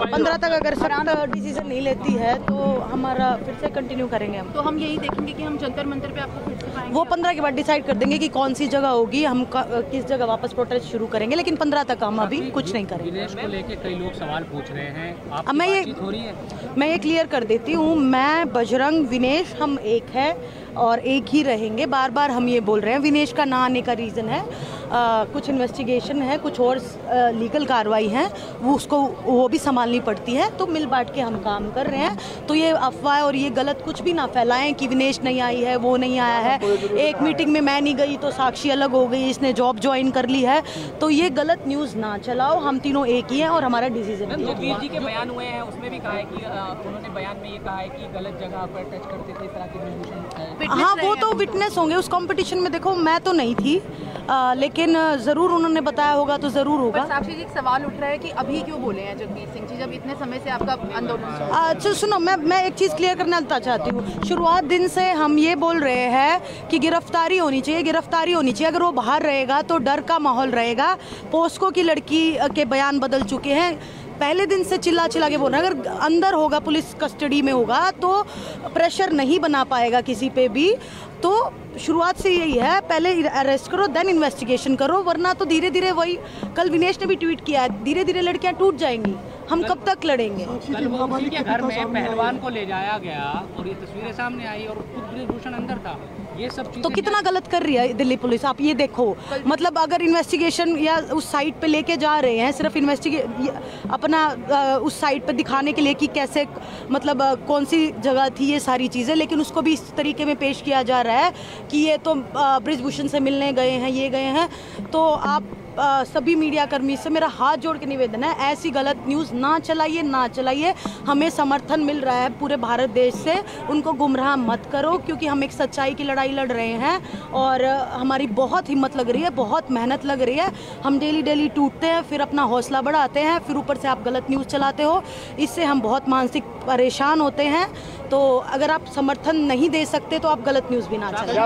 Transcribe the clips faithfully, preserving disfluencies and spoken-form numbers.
पंद्रह तक अगर सख्त डिसीजन नहीं लेती है तो हमारा फिर से कंटिन्यू करेंगे हम। तो हम यही देखेंगे कि हम जंतर मंतर पे आपको फिर से पाएंगे। वो पंद्रह के बाद डिसाइड कर देंगे कि कौन सी जगह होगी, हम किस जगह वापस प्रोटेस्ट शुरू करेंगे, लेकिन पंद्रह तक हम अभी कुछ नहीं करेंगे। विनेश को लेके कई लोग सवाल पूछ रहे हैं, अब मैं ये हो रही है? मैं ये क्लियर कर देती हूँ, मैं बजरंग विनेश हम एक है और एक ही रहेंगे। बार बार हम ये बोल रहे हैं। विनेश का ना आने का रीज़न है आ, कुछ इन्वेस्टिगेशन है, कुछ और आ, लीगल कार्रवाई है, वो उसको वो भी संभालनी पड़ती है। तो मिल बांट के हम काम कर रहे हैं। तो ये अफवाह और ये गलत कुछ भी ना फैलाएं कि विनेश नहीं आई है, वो नहीं आया है, एक मीटिंग में मैं नहीं गई तो साक्षी अलग हो गई, इसने जॉब ज्वाइन कर ली है। तो ये गलत न्यूज़ ना चलाओ। हम तीनों एक ही हैं और हमारा डिसीजन है। जगबीर जी के बयान हुए हैं, उसमें भी कहा है कि उन्होंने बयान में ये कहा है कि गलत जगह पर टच करते थे, इस तरह की। हाँ, वो तो विटनेस होंगे उस कंपटीशन में। देखो, मैं तो नहीं थी, आ, लेकिन ज़रूर उन्होंने बताया होगा तो ज़रूर होगा। साक्षी जी, सवाल उठ रहा है कि अभी क्यों बोले हैं जगबीर सिंह जी, जब इतने समय से आपका आंदोलन। अच्छा सुनो, मैं मैं एक चीज़ क्लियर करना चाहती हूँ। शुरुआत दिन से हम ये बोल रहे हैं कि गिरफ्तारी होनी चाहिए, गिरफ्तारी होनी चाहिए। अगर वो बाहर रहेगा तो डर का माहौल रहेगा। पोस्को की लड़की के बयान बदल चुके हैं। पहले दिन से चिल्ला चिल्ला के बोल रहे हैं। अगर अंदर होगा, पुलिस कस्टडी में होगा, तो प्रेशर नहीं बना पाएगा किसी पे भी। तो शुरुआत से यही है, पहले अरेस्ट करो देन इन्वेस्टिगेशन करो, वरना तो धीरे धीरे वही। कल विनेश ने भी ट्वीट किया है, धीरे धीरे लड़कियां टूट जाएंगी। हम कब तक लड़ेंगे? कल वो उसी के घर में पहलवान को ले जाया गया और ये तस्वीरें सामने आई और खुद ब्रिजभूषण अंदर था। ये सब चीजें तो कितना गलत कर रही है दिल्ली पुलिस, आप ये देखो। मतलब अगर इन्वेस्टिगेशन या उस साइट पे लेके जा रहे हैं, सिर्फ इन्वेस्टिगे अपना उस साइट पे दिखाने के लिए कि कैसे, मतलब कौन सी जगह थी, ये सारी चीज़ें, लेकिन उसको भी इस तरीके में पेश किया जा रहा है कि ये तो ब्रिजभूषण से मिलने गए हैं, ये गए हैं। तो आप आ, सभी मीडिया कर्मी से मेरा हाथ जोड़ के निवेदन है, ऐसी गलत न्यूज़ ना चलाइए, ना चलाइए। हमें समर्थन मिल रहा है पूरे भारत देश से, उनको गुमराह मत करो, क्योंकि हम एक सच्चाई की लड़ाई लड़ रहे हैं और हमारी बहुत हिम्मत लग रही है, बहुत मेहनत लग रही है। हम डेली डेली टूटते हैं, फिर अपना हौसला बढ़ाते हैं, फिर ऊपर से आप गलत न्यूज़ चलाते हो, इससे हम बहुत मानसिक परेशान होते हैं। तो अगर आप समर्थन नहीं दे सकते तो आप गलत न्यूज़ भी ना चलाएं।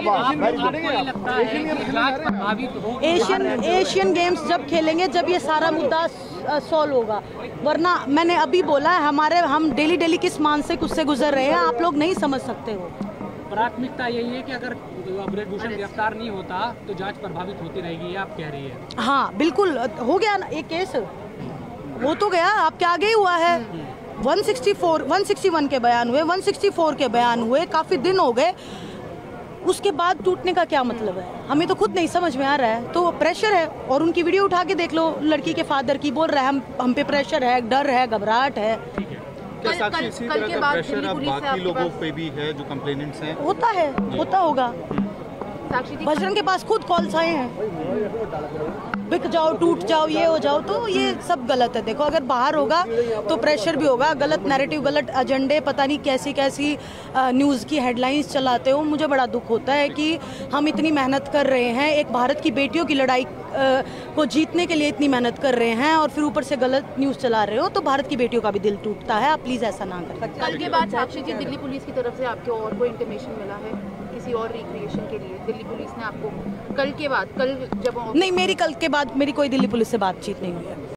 एशियन एशियन गेम्स जब खेलेंगे, जब ये सारा मुद्दा सॉल्व होगा, वरना मैंने अभी बोला है, हमारे हम डेली डेली किस मानसिक उससे गुजर रहे हैं, आप लोग नहीं समझ सकते हो। प्राथमिकता यही है कि अगर ब्रिजभूषण गिरफ्तार नहीं होता तो जांच प्रभावित होती रहेगी, ये आप कह रही है। हाँ बिल्कुल, हो गया ना एक केस, वो तो गया, आपके आगे ही हुआ है। एक सौ चौंसठ, एक सौ इकसठ के बयान हुए, एक सौ चौंसठ के बयान हुए, काफ़ी दिन हो गए। उसके बाद टूटने का क्या मतलब है, हमें तो खुद नहीं समझ में आ रहा है। तो प्रेशर है, और उनकी वीडियो उठा के देख लो, लड़की के फादर की, बोल रहा है हम हम पे प्रेशर है, डर है, घबराहट है। क्या साक्षी इसी तरह का प्रेशर अब बाकी लोगों पे भी है जो कंप्लेनेंट्स हैं? होता है, होता होगा। बजरंग के पास खुद कॉल्स आए हैं, बिक जाओ, टूट जाओ, ये हो जाओ, तो ये सब गलत है। देखो, अगर बाहर होगा तो प्रेशर भी होगा, गलत नैरेटिव, गलत एजेंडे, पता नहीं कैसी कैसी न्यूज़ की हेडलाइंस चलाते हो। मुझे बड़ा दुख होता है कि हम इतनी मेहनत कर रहे हैं, एक भारत की बेटियों की लड़ाई को जीतने के लिए इतनी मेहनत कर रहे हैं, और फिर ऊपर से गलत न्यूज़ चला रहे हो, तो भारत की बेटियों का भी दिल टूटता है। आप प्लीज़ ऐसा ना करें। कल के बाद साक्षी जी, दिल्ली पुलिस की तरफ से आपको और कोई इंटीमेशन मिला है किसी और रिक्रिएशन के लिए? दिल्ली पुलिस ने आपको कल के बाद, कल जब नहीं, मेरी कल के बाद मेरी कोई दिल्ली पुलिस से बातचीत नहीं हुई है।